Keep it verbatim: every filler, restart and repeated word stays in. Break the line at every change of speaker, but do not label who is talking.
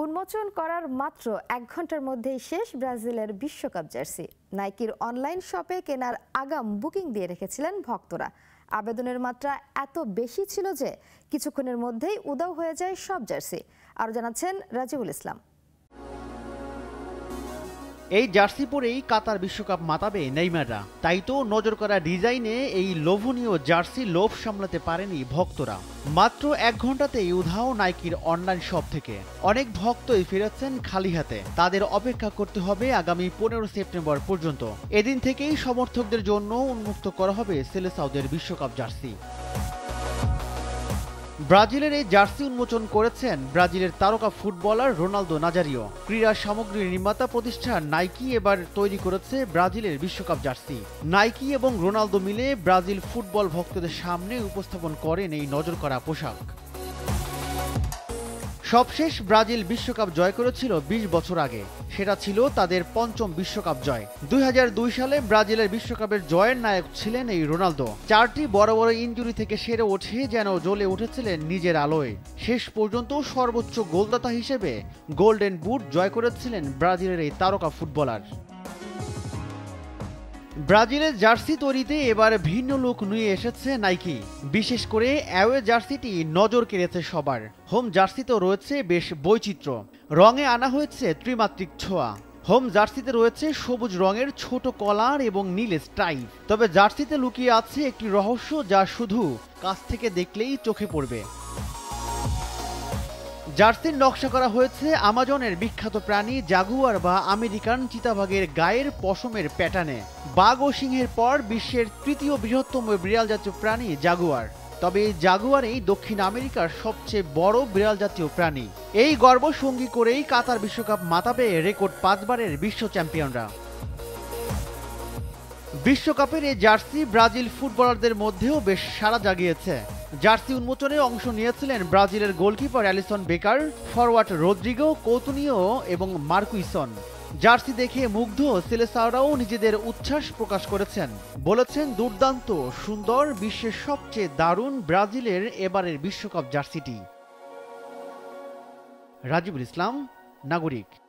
উন্মোচন করার মাত্র এক ঘন্টার মধ্যেই শেষ ব্রাজিলের বিশ্বকাপ জার্সি। নাইকির অনলাইন শপে কেনার আগাম বুকিং দিয়ে রেখেছিলেন ভক্তরা। আবেদনের মাত্রা এত বেশি ছিল যে কিছুক্ষণের মধ্যেই উধাও হয়ে যায় সব জার্সি। আরও জানাচ্ছেন রাজিউল ইসলাম।
এই জার্সি পরেই কাতার বিশ্বকাপ মাতাবে নেইমাররা। তাই তো নজর করা ডিজাইনে এই লোভনীয় জার্সি লোভ সামলাতে পারেনি ভক্তরা। মাত্র এক ঘন্টাতেই উধাও নাইকির অনলাইন শপ থেকে। অনেক ভক্তই ফিরেছেন খালি হাতে। তাদের অপেক্ষা করতে হবে আগামী পনেরো সেপ্টেম্বর পর্যন্ত। এদিন থেকেই সমর্থকদের জন্য উন্মুক্ত করা হবে সেলেসাওদের বিশ্বকাপ জার্সি। ব্রাজিলের এই জার্সি উন্মোচন করেছেন ব্রাজিলের তারকা ফুটবলার রোনালদো নাজারিও। ক্রীড়া সামগ্রীর নির্মাতা প্রতিষ্ঠান নাইকি এবার তৈরি করেছে ব্রাজিলের বিশ্বকাপ জার্সি। নাইকি এবং রোনালদো মিলে ব্রাজিল ফুটবল ভক্তদের সামনে উপস্থাপন করেন এই নজর করা পোশাক। সবশেষ ব্রাজিল বিশ্বকাপ জয় করেছিল বিশ বছর আগে। সেটা ছিল তাদের পঞ্চম বিশ্বকাপ জয়। দুই হাজার দুই সালে ব্রাজিলের বিশ্বকাপের জয়ের নায়ক ছিলেন এই রোনালদো। চারটি বড় বড় ইনজুরি থেকে সেরে ওঠে যেন জ্বলে উঠেছিলেন নিজের আলোয়। শেষ পর্যন্ত সর্বোচ্চ গোলদাতা হিসেবে গোল্ডেন বুট জয় করেছিলেন ব্রাজিলের এই তারকা ফুটবলার। ব্রাজিলের জার্সি তৈরিতে এবার ভিন্ন লুক নিয়ে এসেছে নাইকি। বিশেষ করে অ্যাওয়ে জার্সিটি নজর কেড়েছে সবার। হোম জার্সিতেও রয়েছে বেশ বৈচিত্র্য। রঙে আনা হয়েছে ত্রিমাত্রিক ছোঁয়া। হোম জার্সিতে রয়েছে সবুজ রঙের ছোট কলার এবং নীল স্ট্রাইপ। তবে জার্সিতে লুকিয়ে আছে একটি রহস্য যা শুধু কাছ থেকে দেখলেই চোখে পড়বে। জার্সির নকশা করা হয়েছে আমাজনের বিখ্যাত প্রাণী জাগুয়ার বা আমেরিকান চিতাবাঘের গায়ের পশমের প্যাটার্নে। বাঘ ও সিংহের পর বিশ্বের তৃতীয় বৃহত্তম বিড়াল জাতীয় প্রাণী জাগুয়ার। তবে এই জাগুয়ারই দক্ষিণ আমেরিকার সবচেয়ে বড় বিড়াল জাতীয় প্রাণী। এই গর্ব সঙ্গী করেই কাতার বিশ্বকাপ মাতাবে রেকর্ড পাঁচবারের বিশ্ব চ্যাম্পিয়নরা। বিশ্বকাপের এই জার্সি ব্রাজিল ফুটবলারদের মধ্যেও বেশ সাড়া জাগিয়েছে। জার্সি উন্মোচনে অংশ নিয়েছিলেন ব্রাজিলের goalkeeper Alisson Becker, forward Rodrygo, Coutinho এবং মার্কুইসন। জার্সি দেখে মুগ্ধ সেলেসাওরাও নিজেদের উচ্ছ্বাস প্রকাশ করেছেন। বলেছেন, দুর্দান্ত, সুন্দর, বিশ্বের সবচেয়ে দারুণ ব্রাজিলের এবারের বিশ্বকাপ জার্সিটি। রাজিউল ইসলাম, নাগরিক।